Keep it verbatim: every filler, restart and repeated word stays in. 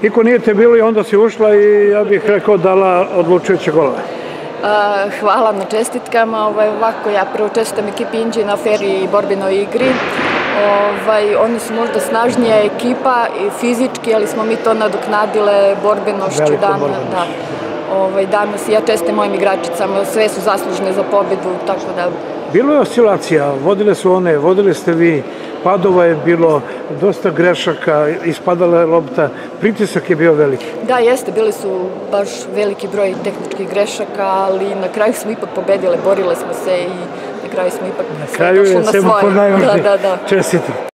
Niko nije te bilo i onda si ušla i ja bih rekao dala odlučujuće golove. Hvala na čestitkama. Ovako, ja prvo čestitam ekipi Inđije na fer i borbenoj igri. Oni su možda snažnija ekipa i fizički, ali smo mi to nadoknadile borbenošću danas. Ja čestitam mojim igračicama, sve su zaslužne za pobedu, tako da... Bilo je oscilacija, vodile su one, vodili ste vi, padova je bilo, dosta grešaka, ispadala je lopta, pritisak je bio veliki. Da, jeste, bili su baš veliki broj tehničkih grešaka, ali na kraju smo ipak pobedile, borile smo se i na kraju smo ipak sve došlo na svoje. Na kraju je sve po najvažnije. Čestitam.